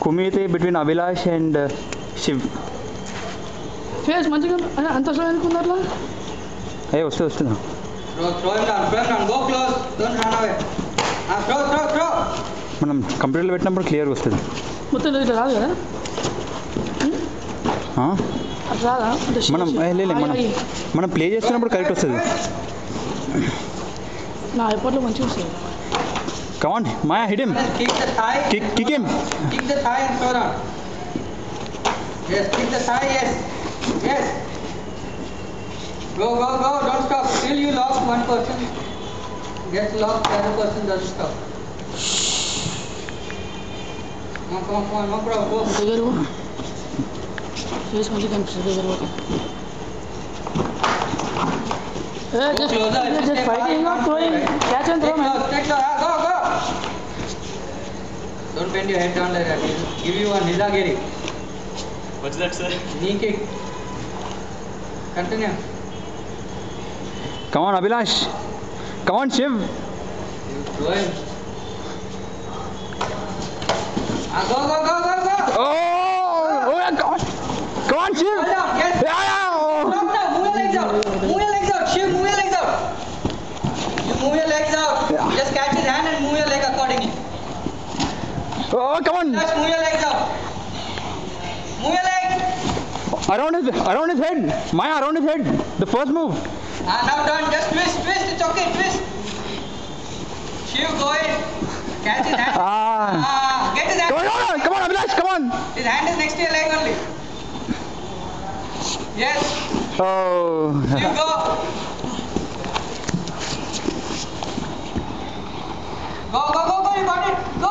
Kumite between Abhilash and Shiv. Face మంచిగా అంత slow అనుకున్నారా? Hey, వస్తుంది. Throw him down. Go close. Don't run away. Throw. మనం కంప్యూటర్లో పెట్టినప్పుడు క్లియర్గా వస్తుంది. మొత్తం ఇట్లా రాదు కదా? అట్లా రాదా? మనం మనం ప్లే చేస్తున్నప్పుడు కరెక్ట్ వస్తుంది. నా ఎప్పట్లో మంచిగా వస్తుంది. Come on, Maya, hit him. Kick the thigh. Kick him. Kick the thigh and throw down. Yes, kick the thigh. Yes. Go. Don't stop. Till you lock one person gets locked, the other person doesn't stop. Come on. No problem. Go. దగ్గర face మంచిగా కనిపిస్తుంది దగ్గర పోతే. Just fighting, not throwing. Catch and throw, man. Go. Don't bend your head down like that. Give you one Nidagiri. What's that, sir? Knee kick. Continue. Come on, Abhilash. Come on, Shiv. You throw him. Go. Oh yeah, come on, Shiv. Hold down. Yes. Yeah. Stop now. Move your legs out. Shiv, move your legs out. You move your legs out. Yeah. Just catch his hand and move your leg accordingly. Oh, come on. Just move your legs out. Move your leg. Around his head. Maya, around his head. The first move. Now done. Just twist. It's okay. Twist. Shiv, go in. Catch his hand. Get his hand. Come on, Abhilash, come on. His hand is next to your leg only. Yes. Oh. Shiv, go. Go. You got it. Go.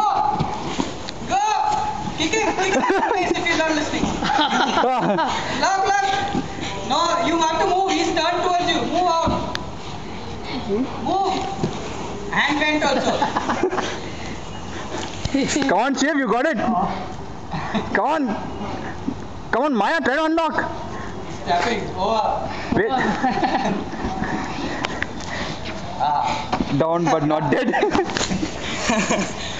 Kick it. Please, if you're not listening. Lock. No, you have to move. He's turned towards you. Move out. Move. Hand bent also. Come on, Shiv, you got it. Come on, Maya, try to unlock. Tapping. Over. Wait. Down but not dead.